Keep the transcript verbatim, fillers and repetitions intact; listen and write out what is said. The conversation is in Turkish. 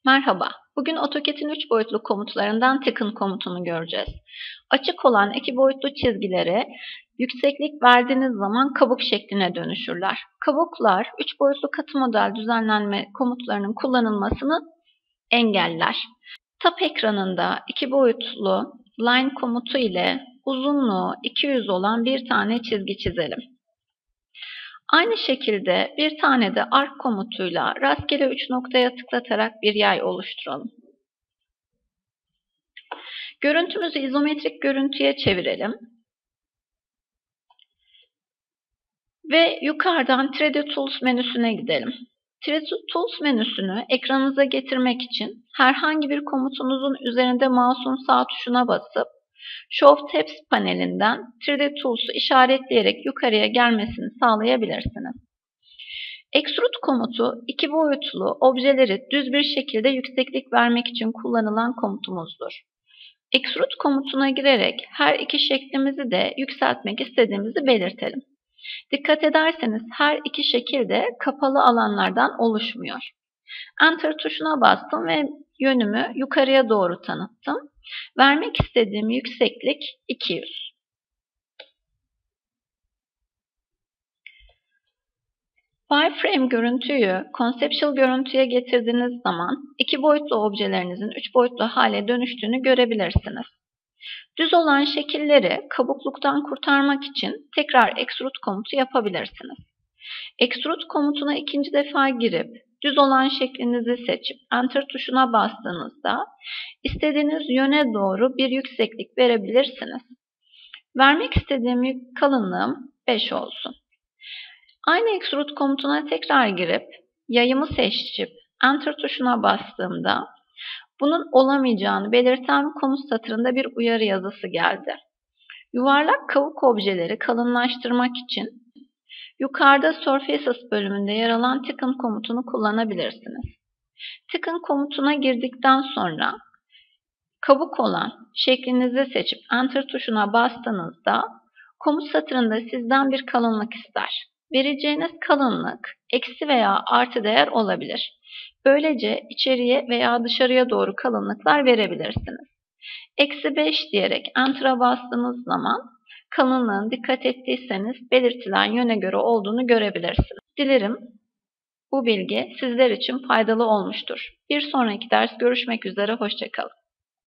Merhaba, bugün AutoCAD'in üç boyutlu komutlarından Thicken komutunu göreceğiz. Açık olan iki boyutlu çizgilere yükseklik verdiğiniz zaman kabuk şekline dönüşürler. Kabuklar, üç boyutlu katı model düzenlenme komutlarının kullanılmasını engeller. Tab ekranında iki boyutlu line komutu ile uzunluğu iki yüz olan bir tane çizgi çizelim. Aynı şekilde bir tane de arc komutuyla rastgele üç noktaya tıklatarak bir yay oluşturalım. Görüntümüzü izometrik görüntüye çevirelim. Ve yukarıdan üç D Tools menüsüne gidelim. üç D Tools menüsünü ekranınıza getirmek için herhangi bir komutunuzun üzerinde mouse'un sağ tuşuna basıp Show Tabs panelinden üç D Tools'u işaretleyerek yukarıya gelmesini sağlayabilirsiniz. Extrude komutu iki boyutlu objeleri düz bir şekilde yükseklik vermek için kullanılan komutumuzdur. Extrude komutuna girerek her iki şeklimizi de yükseltmek istediğimizi belirtelim. Dikkat ederseniz her iki şekil de kapalı alanlardan oluşmuyor. Enter tuşuna bastım ve yönümü yukarıya doğru tanıttım. Vermek istediğim yükseklik iki yüz. Wireframe görüntüyü conceptual görüntüye getirdiğiniz zaman iki boyutlu objelerinizin üç boyutlu hale dönüştüğünü görebilirsiniz. Düz olan şekilleri kabukluktan kurtarmak için tekrar extrude komutu yapabilirsiniz. Extrude komutuna ikinci defa girip düz olan şeklinizi seçip Enter tuşuna bastığınızda istediğiniz yöne doğru bir yükseklik verebilirsiniz. Vermek istediğim kalınlığım beş olsun. Aynı Extrude komutuna tekrar girip yayımı seçip Enter tuşuna bastığımda bunun olamayacağını belirten komut satırında bir uyarı yazısı geldi. Yuvarlak kavuk objeleri kalınlaştırmak için yukarıda Surfaces bölümünde yer alan Thicken komutunu kullanabilirsiniz. Thicken komutuna girdikten sonra kabuk olan şeklinizi seçip Enter tuşuna bastığınızda komut satırında sizden bir kalınlık ister. Vereceğiniz kalınlık eksi veya artı değer olabilir. Böylece içeriye veya dışarıya doğru kalınlıklar verebilirsiniz. Eksi beş diyerek Enter'a bastığınız zaman kalınlığın dikkat ettiyseniz belirtilen yöne göre olduğunu görebilirsiniz. Dilerim bu bilgi sizler için faydalı olmuştur. Bir sonraki ders görüşmek üzere, hoşça kalın.